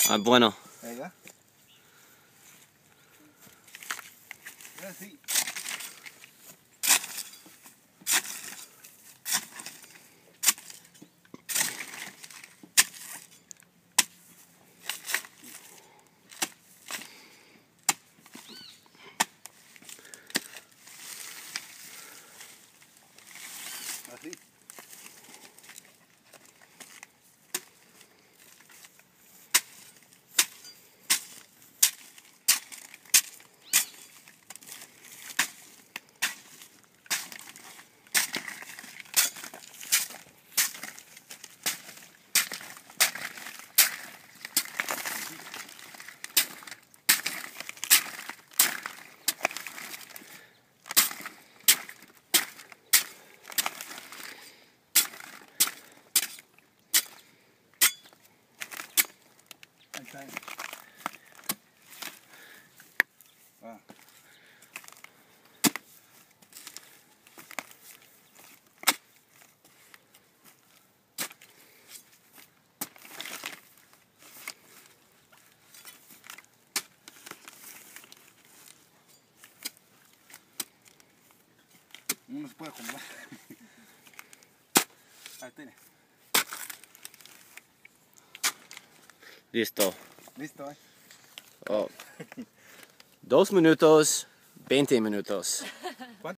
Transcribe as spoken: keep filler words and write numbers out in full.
Ah, bueno. Ahí va. Así. Así. Ahí está. Va. No se puede acomodar. Ahí tiene. Listo. Listo, eh. Oh. Dos minutos, veinte minutos.